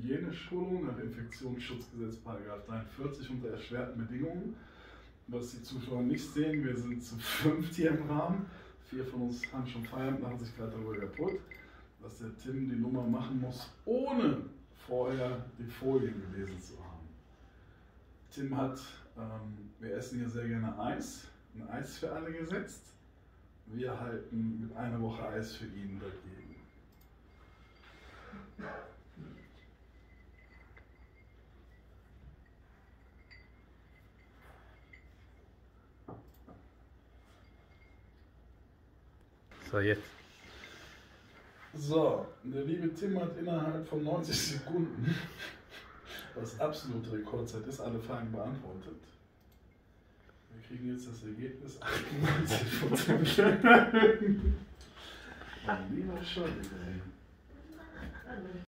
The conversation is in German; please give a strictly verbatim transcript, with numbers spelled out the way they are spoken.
Hygieneschulung nach Infektionsschutzgesetz Paragraph dreiundvierzig unter erschwerten Bedingungen. Was die Zuschauer nicht sehen, wir sind zu fünft hier im Rahmen. Vier von uns haben schon Feierabend, machen sich gerade darüber kaputt, dass der Tim die Nummer machen muss, ohne vorher die Folien gelesen zu haben. Tim hat, ähm, wir essen hier sehr gerne Eis, ein Eis für alle gesetzt. Wir halten mit einer Woche Eis für ihn dagegen. So, jetzt. So, der liebe Tim hat innerhalb von neunzig Sekunden, was absolute Rekordzeit ist, alle Fragen beantwortet. Wir kriegen jetzt das Ergebnis achtundneunzig Prozent. Mein lieber Scholli, ey.